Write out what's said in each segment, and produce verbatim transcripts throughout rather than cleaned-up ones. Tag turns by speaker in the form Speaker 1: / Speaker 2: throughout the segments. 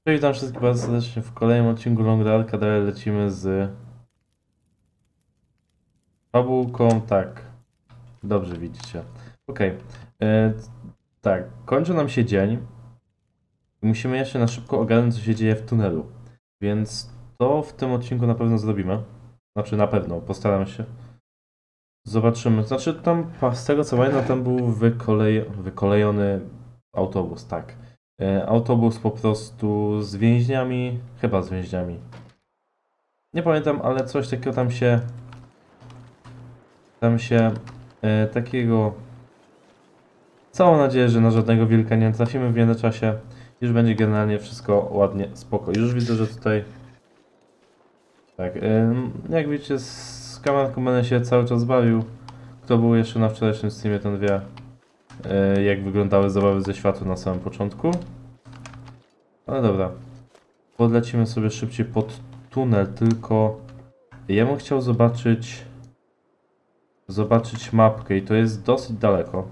Speaker 1: Witam wszystkich bardzo serdecznie w kolejnym odcinku Long Darka. Dalej lecimy z fabułką. Tak, dobrze widzicie. Okej, okay. Tak, kończy nam się dzień. Musimy jeszcze na szybko ogarnąć, co się dzieje w tunelu. Więc to w tym odcinku na pewno zrobimy. Znaczy na pewno, postaram się. Zobaczymy. Znaczy tam, z tego co pamiętam, tam był wykolej... wykolejony autobus, tak. E, Autobus po prostu z więźniami, chyba z więźniami. Nie pamiętam, ale coś takiego tam się... Tam się e, takiego... Całą nadzieję, że na żadnego wilka nie trafimy w międzyczasie. Już będzie generalnie wszystko ładnie, spoko. Już widzę, że tutaj... Tak, e, jak widzicie, z kamerką będę się cały czas bawił. Kto był jeszcze na wczorajszym streamie, ten wie, e, jak wyglądały zabawy ze światła na samym początku. Ale dobra. Podlecimy sobie szybciej pod tunel, tylko... Ja bym chciał zobaczyć... Zobaczyć mapkę i to jest dosyć daleko.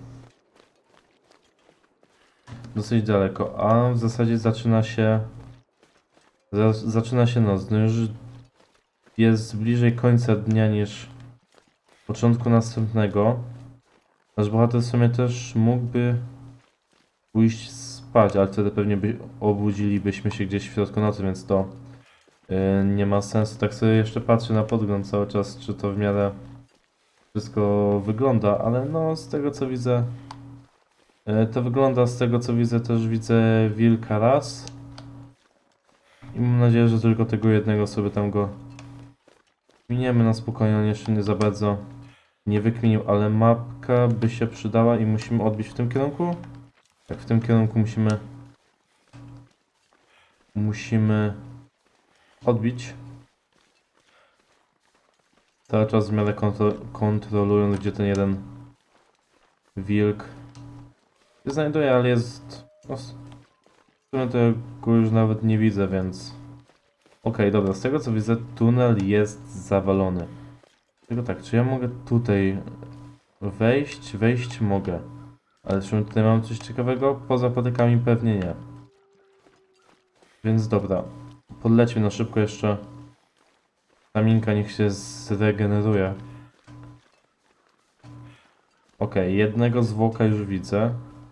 Speaker 1: Dosyć daleko, a w zasadzie zaczyna się... Zaczyna się noc, no już jest bliżej końca dnia niż początku następnego. Nasz bohater w sumie też mógłby pójść spać, ale wtedy pewnie by obudzilibyśmy się gdzieś w środku nocy, więc to yy, nie ma sensu. Tak sobie jeszcze patrzę na podgląd cały czas, czy to w miarę wszystko wygląda, ale no z tego co widzę, yy, to wygląda z tego co widzę, też widzę wilka raz. I mam nadzieję, że tylko tego jednego sobie tam go miniemy na spokojnie, on jeszcze nie za bardzo nie wykminił, ale mapka by się przydała i musimy odbić w tym kierunku? Tak, w tym kierunku musimy musimy odbić. Cały czas w miarę kontro kontrolując, gdzie ten jeden wilk się znajduje, ale jest... No, w sumie to ja go już nawet nie widzę, więc... Okej, okay, dobra, z tego co widzę, tunel jest zawalony. Tylko tak, czy ja mogę tutaj wejść? Wejść mogę. Ale czy tutaj mam coś ciekawego? Poza patykami pewnie nie. Więc dobra, podlećmy na szybko jeszcze. Taminka niech się zregeneruje. Ok, jednego zwłoka już widzę.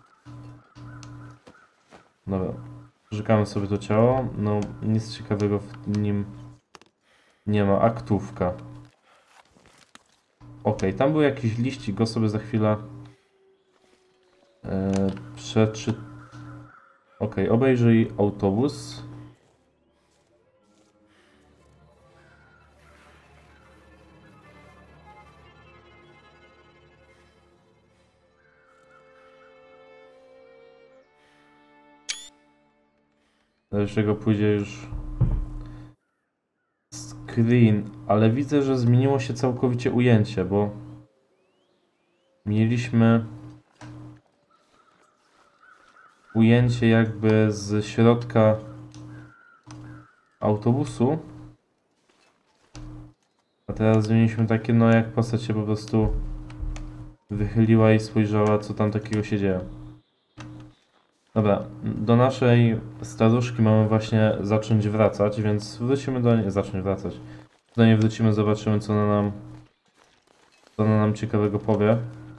Speaker 1: Dobra, szukamy sobie to ciało. No, nic ciekawego w nim nie ma. Aktówka. Ok, tam był jakiś liścik, go sobie za chwilę yy, przeczy... Ok, obejrzyj autobus. Do czego pójdzie już screen, ale widzę, że zmieniło się całkowicie ujęcie, bo mieliśmy ujęcie jakby z środka autobusu, a teraz zmieniliśmy takie, no jak postać się po prostu wychyliła i spojrzała, co tam takiego się dzieje. Dobra, do naszej staruszki mamy właśnie zacząć wracać, więc wrócimy do niej, zacząć wracać. Do niej wrócimy, zobaczymy, co ona nam, co ona nam ciekawego powie.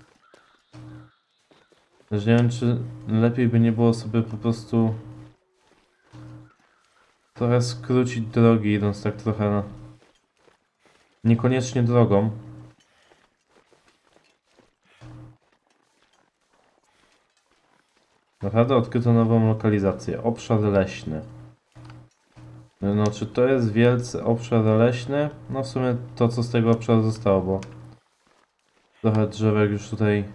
Speaker 1: Też nie wiem, czy lepiej by nie było sobie po prostu trochę skrócić drogi, idąc tak trochę na... Niekoniecznie drogą. Naprawdę odkryto nową lokalizację. Obszar leśny. No, czy to jest wielce obszar leśny? No w sumie to, co z tego obszaru zostało, bo trochę drzewek już tutaj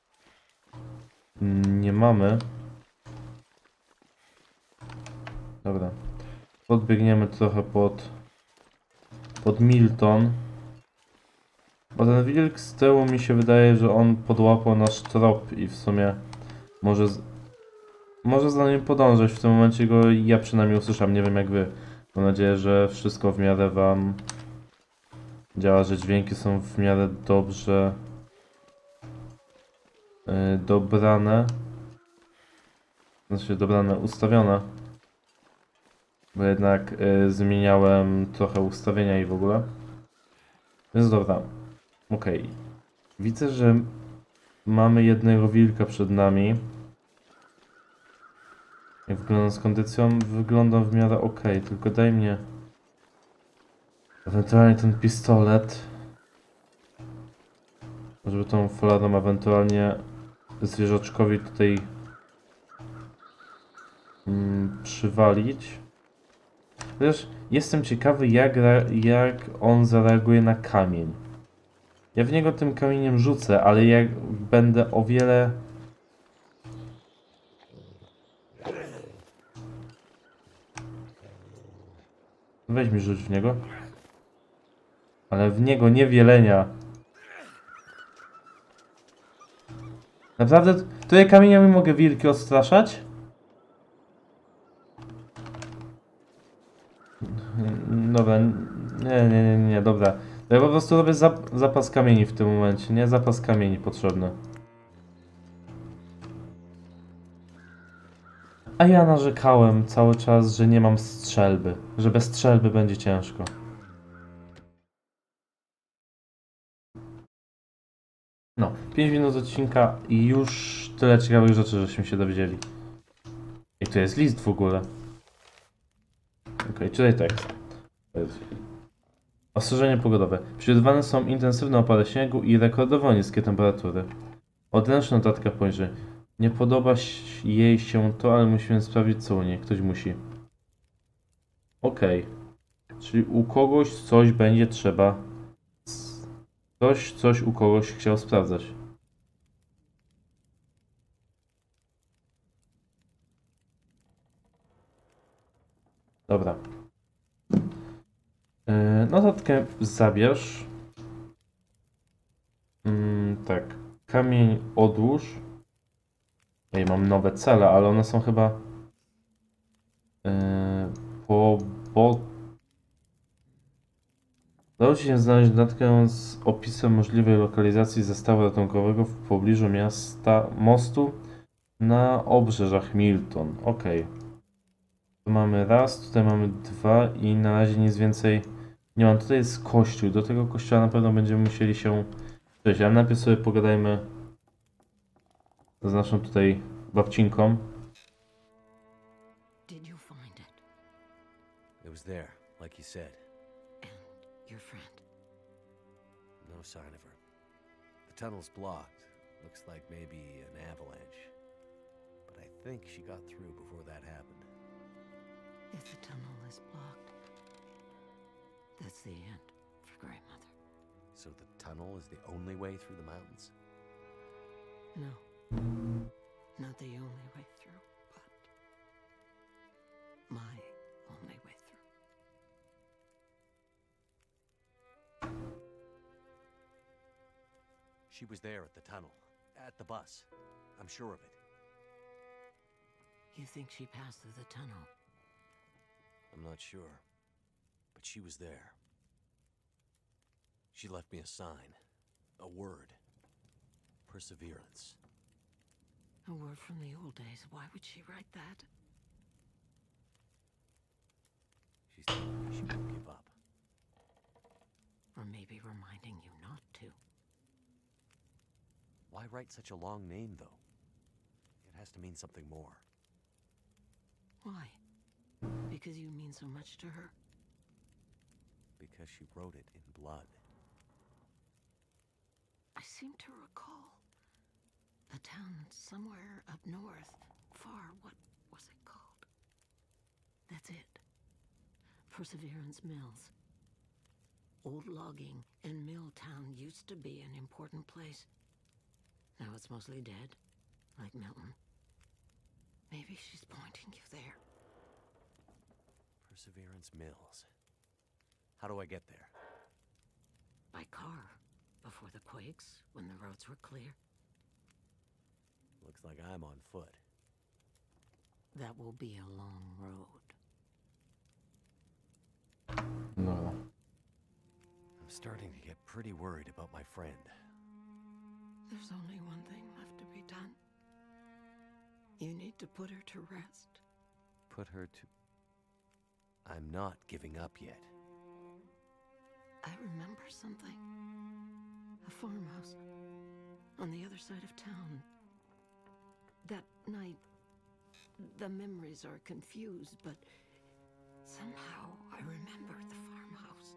Speaker 1: nie mamy. Dobra. Podbiegniemy trochę pod pod Milton. Bo ten wilk z tyłu mi się wydaje, że on podłapał nasz trop i w sumie może z... może za nim podążać. W tym momencie go ja przynajmniej usłyszałem. Nie wiem jak wy. Mam nadzieję, że wszystko w miarę wam działa, że dźwięki są w miarę dobrze yy, dobrane. Znaczy dobrane, ustawione. Bo jednak y, zmieniałem trochę ustawienia i w ogóle. Więc dobra. Okej. Okay. Widzę, że mamy jednego wilka przed nami. Jak wygląda z kondycją? Wygląda w miarę ok, tylko daj mnie ewentualnie ten pistolet, żeby tą fladą ewentualnie zwierzaczkowi tutaj mm, przywalić. Chociaż jestem ciekawy, jak, jak on zareaguje na kamień. Ja w niego tym kamieniem rzucę, ale jak będę o wiele... Weź mi rzuć w niego. Ale w niego, nie wielenia. Naprawdę? Tutaj kamieniami mogę wilki odstraszać? Dobra, nie, nie, nie, nie, dobra. Ja po prostu robię zap zapas kamieni w tym momencie, nie? Zapas kamieni potrzebny. A ja narzekałem cały czas, że nie mam strzelby. Że bez strzelby będzie ciężko. No, pięć minut odcinka i już tyle ciekawych rzeczy, żeśmy się dowiedzieli. I tu jest list w ogóle. Okej, okay, czytaj tekst. Ostrzeżenie pogodowe. Przewidywane są intensywne opady śniegu i rekordowo niskie temperatury. Odręczna notatka poniżej. Nie podoba jej się to, ale musimy sprawdzić co u niej. Ktoś musi. Okej. Okay. Czyli u kogoś coś będzie trzeba... Ktoś coś u kogoś chciał sprawdzać. Dobra. Yy, notatkę zabierz. Yy, tak. Kamień odłóż. Ej, mam nowe cele, ale one są chyba... Yy, po... po... Udało ci się znaleźć notatkę z opisem możliwej lokalizacji zestawu ratunkowego w pobliżu miasta, mostu na obrzeżach Milton. Ok. Tu mamy raz, tutaj mamy dwa i na razie nic więcej nie mam. Tutaj jest kościół. Do tego kościoła na pewno będziemy musieli się przejść. Ale najpierw sobie pogadajmy z naszą tutaj babcinką.
Speaker 2: Did you find it?
Speaker 3: It was there, like you said.
Speaker 2: And your friend?
Speaker 3: No sign of her. The tunnel's blocked. Looks like maybe an avalanche. But I think she got through before that happened.
Speaker 2: If the tunnel is blocked, that's the end for Grandmother.
Speaker 3: So the tunnel is the only way through the mountains?
Speaker 2: No. Not the only way through, but my only way through.
Speaker 3: She was there at the tunnel, at the bus. I'm sure of it.
Speaker 2: You think she passed through the tunnel?
Speaker 3: I'm not sure, but she was there. She left me a sign, a word. Perseverance.
Speaker 2: A word from the old days. Why would she write that?
Speaker 3: She's telling me she won't give up.
Speaker 2: Or maybe reminding you not to.
Speaker 3: Why write such a long name, though? It has to mean something more.
Speaker 2: Why? Because you mean so much to her?
Speaker 3: Because she wrote it in blood.
Speaker 2: I seem to recall a town somewhere up north, far. What was it called? That's it. Perseverance Mills. Old logging and mill town used to be an important place. Now it's mostly dead, like Milton. Maybe she's pointing you there.
Speaker 3: Perseverance Mills. How do I get there?
Speaker 2: By car. Before the quakes, when the roads were clear.
Speaker 3: Looks like I'm on foot.
Speaker 2: That will be a long road.
Speaker 1: No.
Speaker 3: I'm starting to get pretty worried about my friend.
Speaker 2: There's only one thing left to be done. You need to put her to rest.
Speaker 3: Put her to... I'm not giving up yet.
Speaker 2: I remember something. A farmhouse on the other side of town. That night, the memories are confused, but somehow I remember the farmhouse.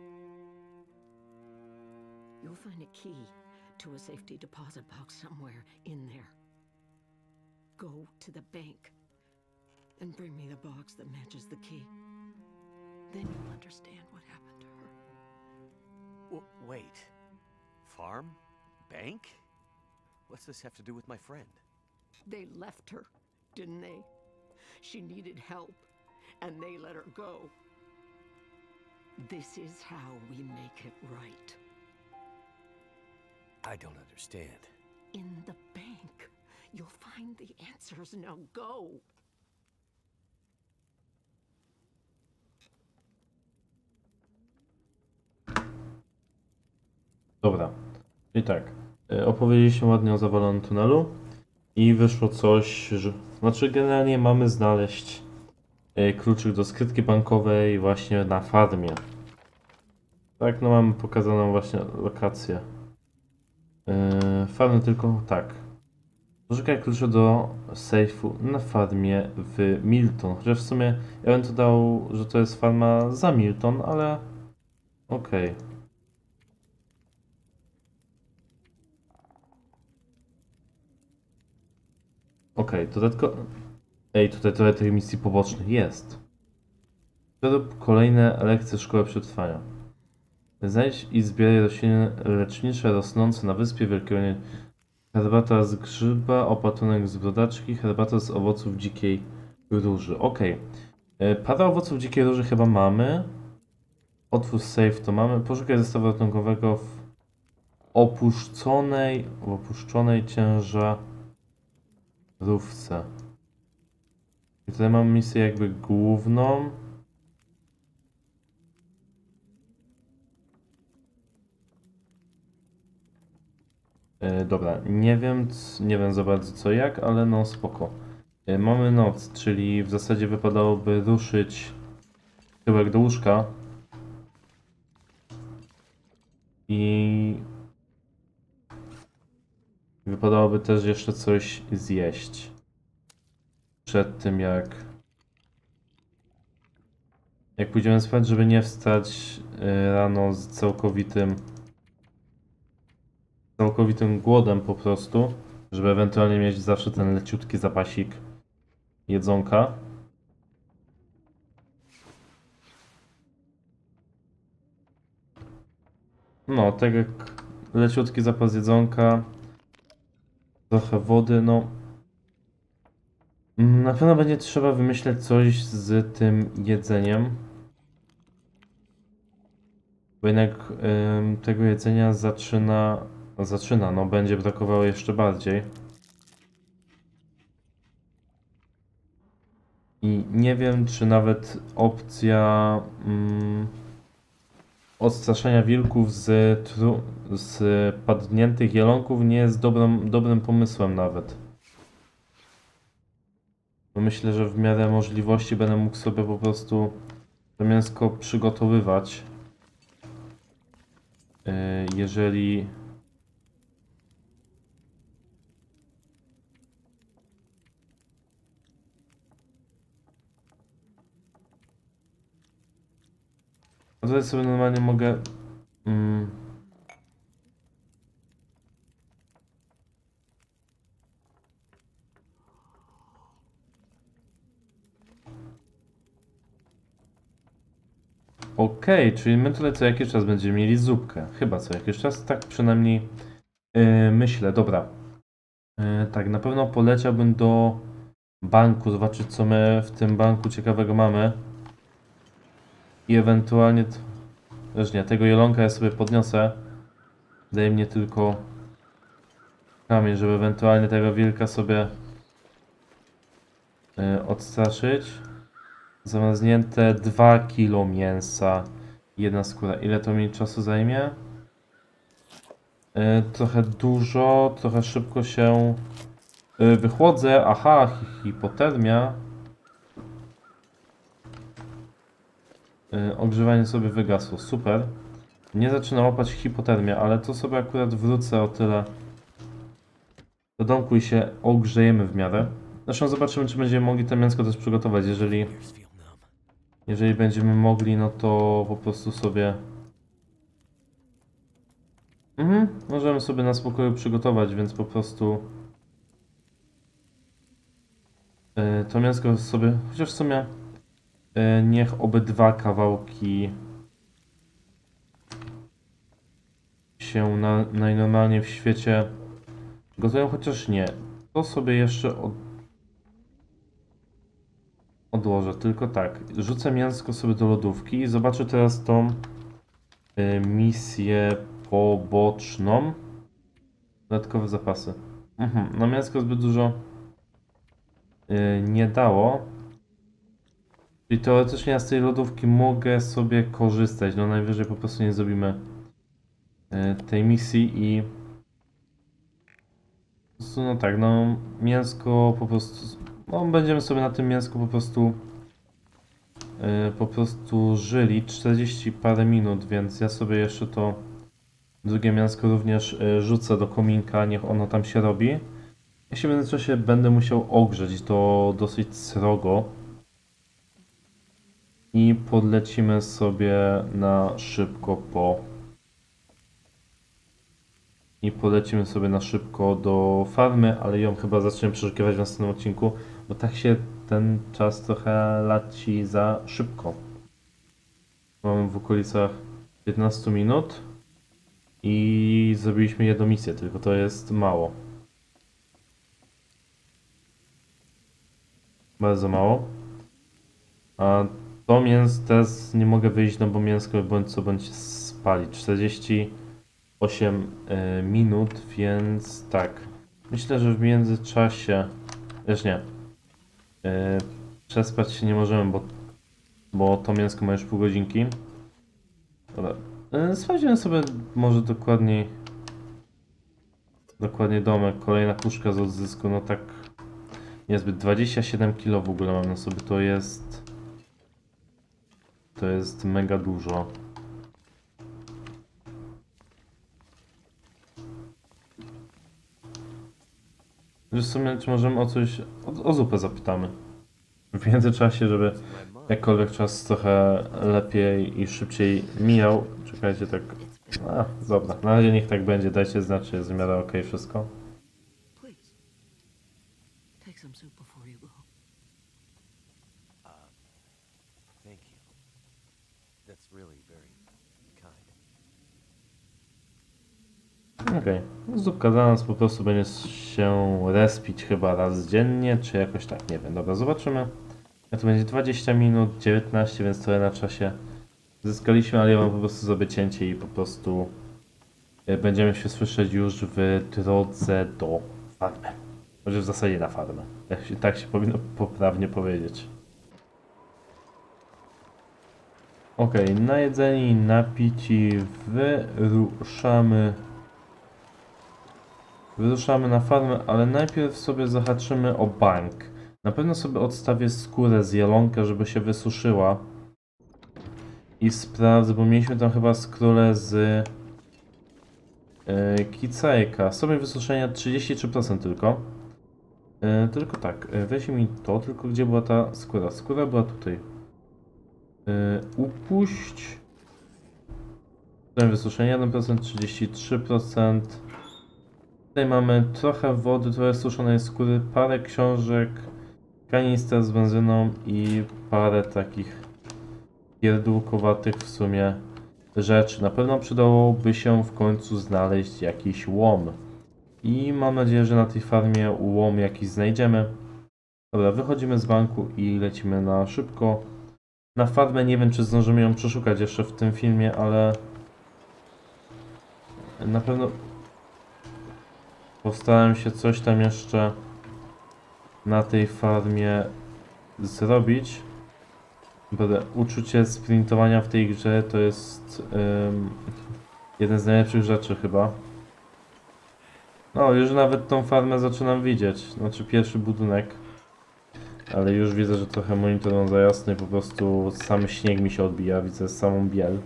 Speaker 2: You'll find a key to a safety deposit box somewhere in there. Go to the bank and bring me the box that matches the key. Then you'll understand what happened to her.
Speaker 3: W wait. Farm? Bank? What's this have to do with my friend?
Speaker 2: They left her, didn't they? She needed help, and they let her go. This is how we make it right.
Speaker 3: I don't understand.
Speaker 2: In the bank, you'll find the answers. Now go!
Speaker 1: Dobra. I tak. y, Opowiedzieliśmy ładnie o zawalonym tunelu. I wyszło coś, że... Znaczy generalnie mamy znaleźć y, kluczyk do skrytki bankowej właśnie na farmie. Tak, no mamy pokazaną właśnie lokację. Yy, farmy tylko... tak. Poszukaj klucza do sejfu na farmie w Milton. Chociaż w sumie ja bym to dał, że to jest farma za Milton, ale... Okej. Okay. Okej, okay, dodatkowo... Ej, tutaj trochę tych misji pobocznych jest. Wyrób kolejne lekcje szkoły przetrwania. Znajdź i zbieraj rośliny lecznicze rosnące na wyspie Wielkiego. Herbata z grzyba, opatrunek z brodaczki, herbata z owoców dzikiej róży. Okej. Okay. Parę owoców dzikiej róży chyba mamy. Otwórz safe to mamy. Poszukaj zestawu ratunkowego w opuszczonej, w opuszczonej ciężarówce. I tutaj mamy misję jakby główną. Yy, dobra, nie wiem, nie wiem za bardzo co jak, ale no spoko. Yy, mamy noc, czyli w zasadzie wypadałoby ruszyć tyłek do łóżka. I wypadałoby też jeszcze coś zjeść. Przed tym jak... Jak pójdziemy spać, żeby nie wstać yy, rano z całkowitym... całkowitym głodem po prostu, żeby ewentualnie mieć zawsze ten leciutki zapasik jedzonka. No, tak jak leciutki zapas jedzonka, trochę wody, no. Na pewno będzie trzeba wymyśleć coś z tym jedzeniem. Bo jednak ym, tego jedzenia zaczyna... Zaczyna, no będzie brakowało jeszcze bardziej. I nie wiem, czy nawet opcja mm, odstraszenia wilków z, tru, z padniętych jelonków nie jest dobrym, dobrym pomysłem nawet. Bo myślę, że w miarę możliwości będę mógł sobie po prostu to mięsko przygotowywać. Yy, jeżeli... A tutaj sobie normalnie mogę... Mm, Okej, okay, czyli my tutaj co jakiś czas będziemy mieli zupkę. Chyba co jakiś czas, tak przynajmniej yy, myślę. Dobra. Yy, tak, na pewno poleciałbym do banku, zobaczyć co my w tym banku ciekawego mamy. I ewentualnie... Też nie, tego jelonka ja sobie podniosę. Daje mnie tylko kamień, żeby ewentualnie tego wilka sobie yy, odstraszyć. Zamarznięte dwa kilo mięsa. Jedna skóra. Ile to mi czasu zajmie? Yy, trochę dużo, trochę szybko się yy, wychłodzę. Aha, hipotermia. Yy, ogrzewanie sobie wygasło, super. Nie zaczyna łapać hipotermia, ale to sobie akurat wrócę o tyle do domku i się ogrzejemy w miarę. Zresztą zobaczymy, czy będziemy mogli to mięsko też przygotować. Jeżeli,
Speaker 3: Ears feel numb.
Speaker 1: jeżeli będziemy mogli, no to po prostu sobie... Mhm, możemy sobie na spokoju przygotować, więc po prostu... Yy, to mięsko sobie, chociaż w sumie yy, niech obydwa kawałki się na, najnormalniej w świecie gotują, chociaż nie. To sobie jeszcze od... odłożę, tylko tak. Rzucę mięsko sobie do lodówki i zobaczę teraz tą yy, misję poboczną. Dodatkowe zapasy. Mhm, no mięsko zbyt dużo yy, nie dało. Czyli teoretycznie ja z tej lodówki mogę sobie korzystać. No najwyżej po prostu nie zrobimy yy, tej misji i... Po prostu, no tak, no mięsko po prostu... No będziemy sobie na tym mięsku po prostu... Yy, po prostu żyli czterdzieści parę minut, więc ja sobie jeszcze to drugie mięsko również yy, rzucę do kominka, niech ono tam się robi. Ja się w międzyczasie będę musiał ogrzeć, to dosyć srogo. I podlecimy sobie na szybko po... I polecimy sobie na szybko do farmy, ale ją chyba zaczniemy przeszukiwać w następnym odcinku, bo tak się ten czas trochę leci za szybko. Mamy w okolicach piętnaście minut i zrobiliśmy jedną misję, tylko to jest mało. Bardzo mało. A to mięsko teraz nie mogę wyjść, no bo mięsko bądź co bądź spali. czterdzieści osiem y, minut, więc tak. Myślę, że w międzyczasie... Też nie. Yy, przespać się nie możemy, bo, bo to mięsko ma już pół godzinki. Dobra. Yy, sprawdzimy sobie może dokładniej dokładnie domek. Kolejna puszka z odzysku, no tak niezbyt. dwadzieścia siedem kilo w ogóle mam na sobie, to jest to jest mega dużo. W sumie czy możemy o coś, o, o zupę zapytamy. W międzyczasie, żeby jakkolwiek czas trochę lepiej i szybciej mijał. Czekajcie, tak. A, dobra, na razie niech tak będzie. Dajcie znać, czy jest w miarę okej wszystko.
Speaker 2: Please. Take some soup before you go.
Speaker 3: Uh, thank you. That's really very kind.
Speaker 1: Okej. Okay. Zupka dla nas po prostu będzie się respić chyba raz dziennie, czy jakoś tak, nie wiem. Dobra, zobaczymy. A to będzie dwadzieścia minut, dziewiętnaście, więc trochę na czasie zyskaliśmy, ale ja mam po prostu zrobię cięcie i po prostu będziemy się słyszeć już w drodze do farmy. Może w zasadzie na farmę. Tak się, tak się powinno poprawnie powiedzieć. Ok, najedzeni i napici wyruszamy. Wyruszamy na farmę, ale najpierw sobie zahaczymy o bank. Na pewno sobie odstawię skórę z jelonka, żeby się wysuszyła. I sprawdzę, bo mieliśmy tam chyba skórę z yy, kicajka. Stopień wysuszenia trzydzieści trzy procent tylko. Yy, tylko tak, yy, weź mi to, tylko gdzie była ta skóra? Skóra była tutaj. Yy, upuść. Stopień wysuszenia jeden procent, trzydzieści trzy procent. Tutaj mamy trochę wody, trochę suszonej skóry, parę książek, kanister z benzyną i parę takich pierdółkowatych w sumie rzeczy. Na pewno przydałoby się w końcu znaleźć jakiś łom. I mam nadzieję, że na tej farmie łom jakiś znajdziemy. Dobra, wychodzimy z banku i lecimy na szybko. Na farmę nie wiem, czy zdążymy ją przeszukać jeszcze w tym filmie, ale na pewno postaram się coś tam jeszcze na tej farmie zrobić. Będę, uczucie sprintowania w tej grze to jest um, jeden z najlepszych rzeczy chyba. No, już nawet tą farmę zaczynam widzieć. Znaczy pierwszy budynek. Ale już widzę, że trochę monitor mam za jasny i po prostu sam śnieg mi się odbija, widzę samą biel.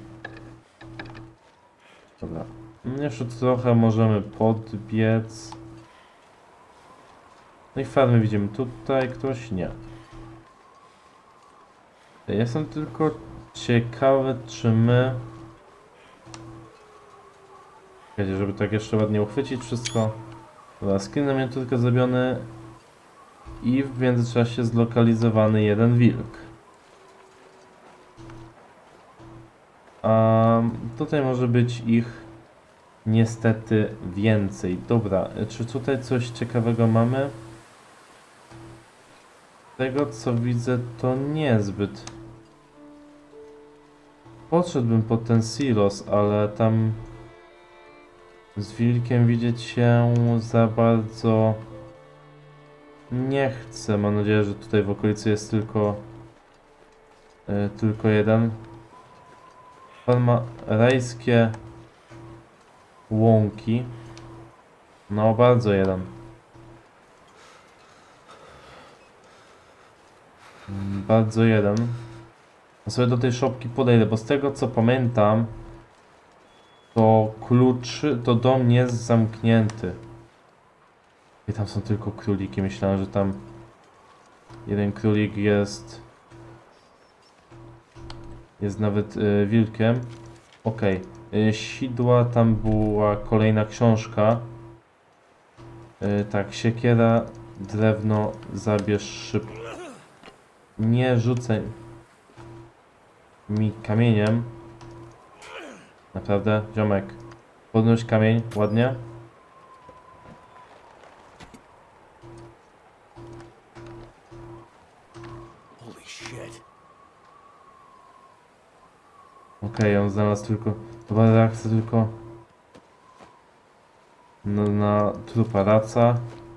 Speaker 1: Dobra. Jeszcze trochę możemy podbiec. No i farmy widzimy. Tutaj ktoś? Nie. Jestem tylko ciekawy, czy my... Wiecie, żeby tak jeszcze ładnie uchwycić wszystko. Dobra, skin na mnie tylko zrobiony. I w międzyczasie zlokalizowany jeden wilk. A tutaj może być ich niestety więcej. Dobra, czy tutaj coś ciekawego mamy? Z tego co widzę, to niezbyt. Podszedłbym pod ten silos, ale tam z wilkiem widzieć się za bardzo nie chcę. Mam nadzieję, że tutaj w okolicy jest tylko yy, tylko jeden. Pan ma rajskie łąki. No, bardzo jeden. Mm, Bardzo jeden. Ja sobie do tej szopki podejdę, bo z tego co pamiętam, to klucz, to dom jest zamknięty. I tam są tylko króliki. Myślałem, że tam jeden królik jest jest nawet y, wilkiem. Okej. Okay. Sidła, tam była kolejna książka. Y, tak, siekiera, drewno, zabierz szybko. Nie rzucaj mi kamieniem. Naprawdę, ziomek. Podnoś kamień, ładnie.
Speaker 3: Holy shit.
Speaker 1: Okej, okay, on znalazł tylko... Chyba reakcja tylko... Na, na trupa raca.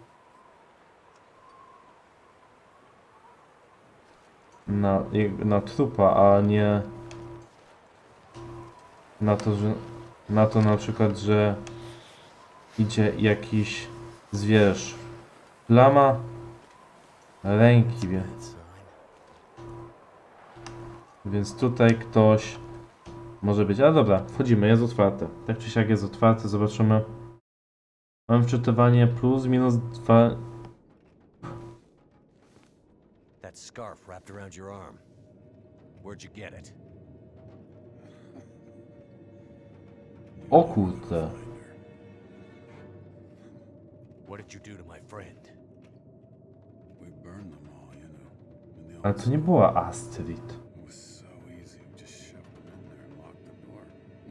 Speaker 1: Na, na trupa, a nie... Na to, że... Na to na przykład, że... Idzie jakiś zwierz. Plama... Ręki, wie. Więc tutaj ktoś... Może być, ale dobra, wchodzimy, jest otwarte. Tak czy siak jest otwarte, zobaczymy. Mam wczytywanie plus, minus dwa.
Speaker 3: That scarf wrapped around your arm. Where'd you get it?
Speaker 1: O kurde.
Speaker 3: What did you do to my friend?
Speaker 4: We burned them all, you know. In the
Speaker 1: Ale
Speaker 4: old
Speaker 1: to nie była Astrid.
Speaker 4: It was so easy. We just shoved them in there and locked the door.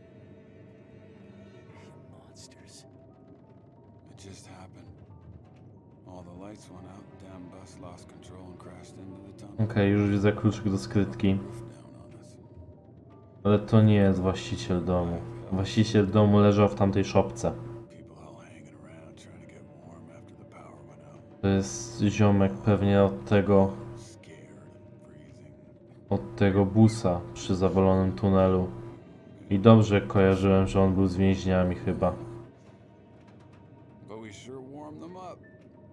Speaker 3: Monsters.
Speaker 4: It just happened. All the lights went out, damn bus lost control and crashed into the tunnel.
Speaker 1: Okej, okay, już widzę kluczyk do skrytki.
Speaker 4: Roof down on us.
Speaker 1: Ale to nie jest właściciel domu. Właściciel domu leżał w tamtej szopce.
Speaker 4: People all hanging around trying to get warm after the power went out.
Speaker 1: To jest ziomek pewnie od tego...
Speaker 4: Scared and freezing.
Speaker 1: Od tego busa przy zawalonym tunelu. I dobrze kojarzyłem, że on był z więźniami chyba.
Speaker 4: But we sure warmed them up.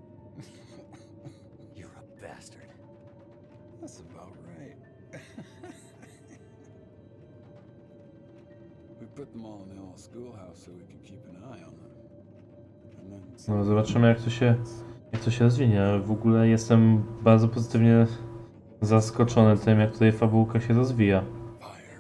Speaker 3: You're a bastard.
Speaker 4: That's about right. We put them all in the old schoolhouse so we could keep an eye on them. And then
Speaker 1: No, zobaczymy jak to się, jak to się rozwinie. W ogóle jestem bardzo pozytywnie zaskoczony tym, jak tutaj fabułka się rozwija.
Speaker 4: fire.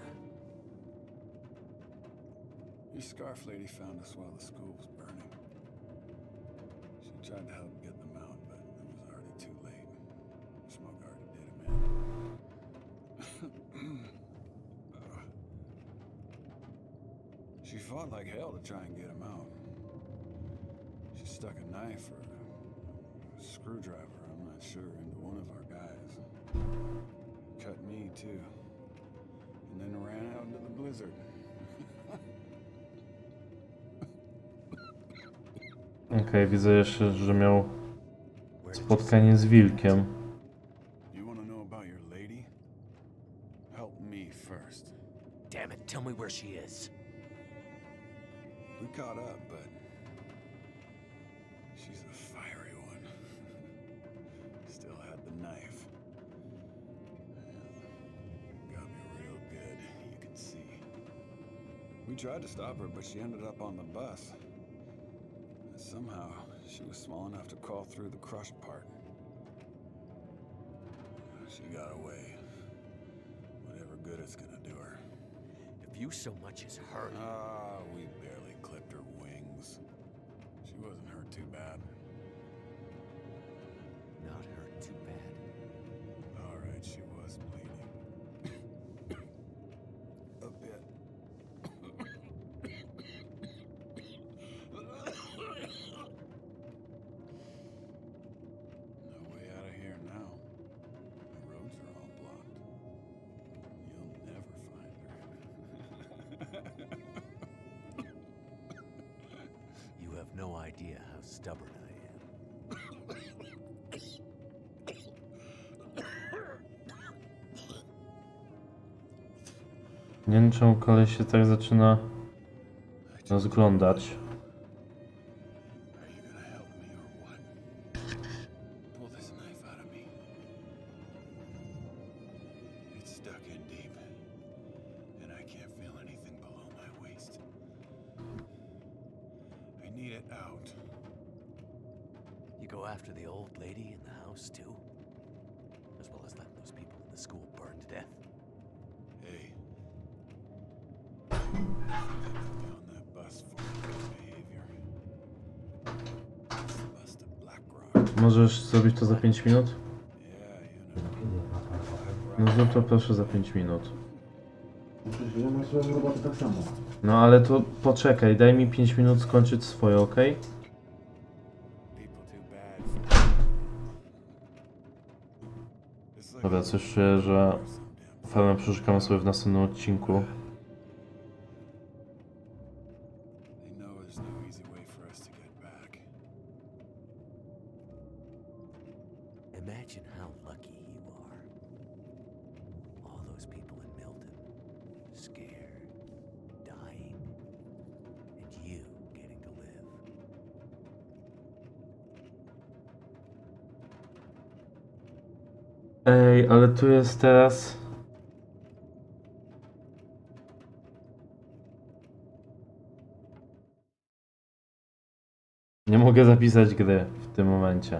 Speaker 4: Your scarf lady found us while the school was burning. She tried to help get them out, but it was already too late. Smoke already did him in. She fought like hell to try and get him out. She stuck a knife or a screwdriver, I'm not sure, into one of our guys. Cut me too. And then ran out into the blizzard.
Speaker 1: Okej, okay, widzę jeszcze, że miał
Speaker 3: Where did you
Speaker 1: spotkanie z wilkiem.
Speaker 4: You want to know about your lady? Help me first.
Speaker 3: Damn it, tell me where she is.
Speaker 4: We caught up, but she's a fiery one. Still had the knife. We tried to stop her, but she ended up on the bus. And somehow, she was small enough to crawl through the crushed part. She got away. Whatever good it's gonna do her.
Speaker 3: If you so much as heard.
Speaker 4: Ah, we barely clipped her wings. She wasn't hurt too bad.
Speaker 3: Not hurt too bad.
Speaker 4: All right, she was bleeding. A bit. No way out of here now. The roads are all blocked. You'll never find her.
Speaker 3: You have no idea how stubborn I am.
Speaker 1: Nie wiem, czemu koleś się tak zaczyna rozglądać.
Speaker 4: Are you gonna help me or what? Pull this knife out of me. It's stuck in deep, and I can't feel anything below my waist. I need it out.
Speaker 3: You go after the old lady in the house too? As well as letting those people in the school burn to death?
Speaker 4: Hey. I think they put me on that bus for good behavior. It's the bus to Black Rock.
Speaker 1: Możesz zrobić to za pięć minut?
Speaker 4: Yeah, you know. Black
Speaker 1: No
Speaker 4: Rock.
Speaker 1: zrób to proszę za pięć minut.
Speaker 5: Przecież ja mam swoją robotę tak samo.
Speaker 1: No ale to poczekaj, daj mi pięć minut skończyć swoje, ok?
Speaker 4: People too bad for It's like
Speaker 1: Dobra, coś czuję, że farmę przeszukamy sobie w następnym odcinku.
Speaker 4: They know there's no easy way for us to get back.
Speaker 3: Imagine how lucky you are. All those people in Milton, scared, dying, and you getting to live.
Speaker 1: Ej, ale tu jest teraz... Nie mogę zapisać gry w tym momencie.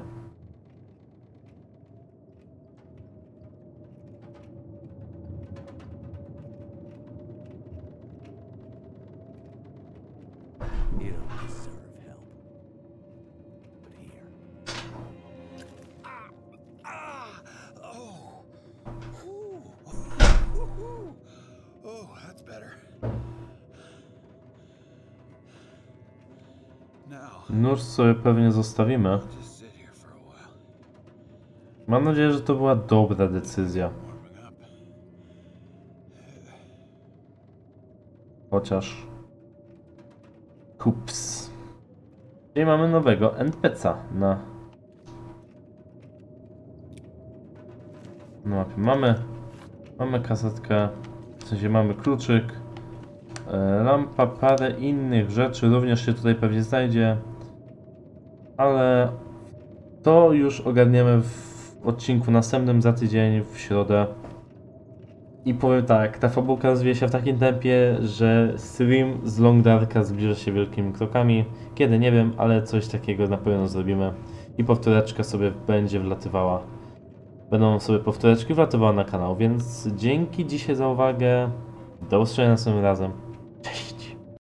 Speaker 3: You don't deserve help. But here.
Speaker 4: Ah! Oh! Ooh. Oh, that's better. Now,
Speaker 1: Nóż sobie pewnie zostawimy.
Speaker 4: just sit here for a while.
Speaker 1: Mam nadzieję, że to była dobra decyzja.
Speaker 4: Warming up.
Speaker 1: Chociaż... Kups. I mamy nowego N P C-a na... na mapie. Mamy... Mamy kasetkę, w sensie mamy kluczyk, e, lampa, parę innych rzeczy również się tutaj pewnie znajdzie. Ale... to już ogarniemy w odcinku następnym za tydzień, w środę. I powiem tak, ta fabułka rozwija się w takim tempie, że stream z Long Darka zbliża się wielkimi krokami. Kiedy? Nie wiem, ale coś takiego na pewno zrobimy. I powtóreczka sobie będzie wlatywała. Będą sobie powtóreczki wlatywały na kanał, więc dzięki dzisiaj za uwagę. Do usłyszenia następnym razem.